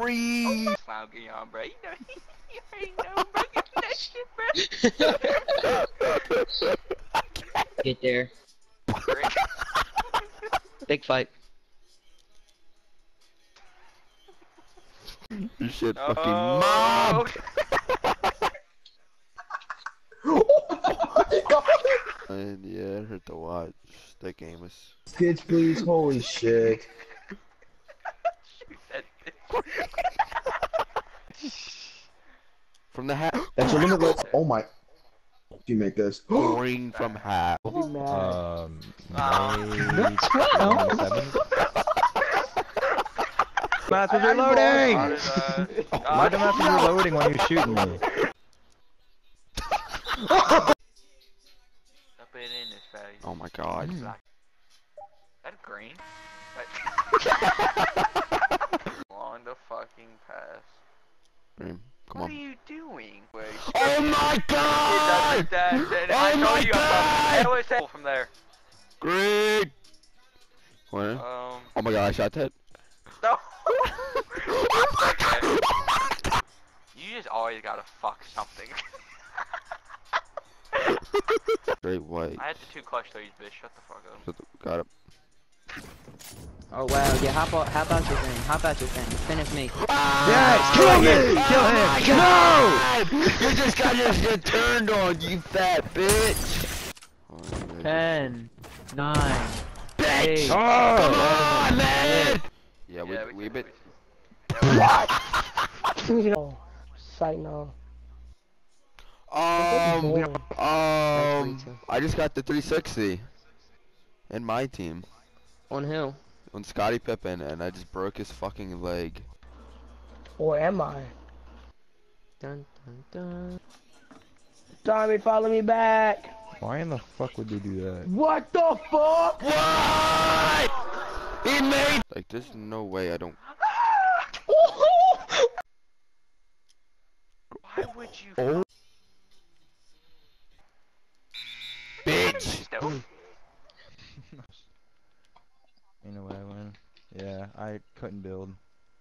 Green! Slouching on, bro. You know, you already know, bro. Get that shit, bro. Get there. Big fight. You shit Oh. fucking mob! And yeah, it hurt to watch. That game was. Kids, please. Holy shit. Shoot that From the hat. That's a limit. Oh my. You make this. Green from hat. I'll be mad. May 27th. Math is reloading! Why the math is reloading when you're shooting me? Up it in this fatty. Oh my god. That green? Along the fucking pass. Green, come What on. are you doing? Wait. Oh my god! Oh my God! It was from there. Green! What? Um. Oh my god, I shot that. No. Okay. You just always gotta fuck something. Straight white. I had the 2 clutch threes, bitch. Shut the fuck up. Got it. Oh wow, yeah, hop out your thing, hop out your thing, finish me. Yes! Kill him! Kill him! No! You just got your turned on, you fat bitch! 10, 9, Bitch! 8. Come on, man! Yeah, we bit. What? Sight no. I just got the 360 in my team On who? on Scottie Pippen, and I just broke his fucking leg. Or am I? Dun dun dun. Tommy, follow me back. Why in the fuck would they do that? What the fuck? What? He made. Like, there's no way I don't. Why would you? Oh. Bitch! Ain't no way I win. Yeah, I couldn't build.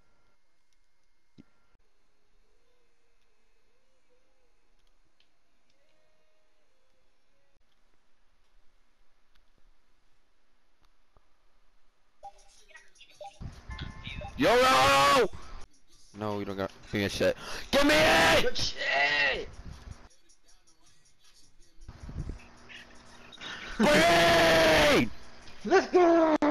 YOLO! No, you don't got. Give me a shit. Give me it! Good shit! Green! Let's go!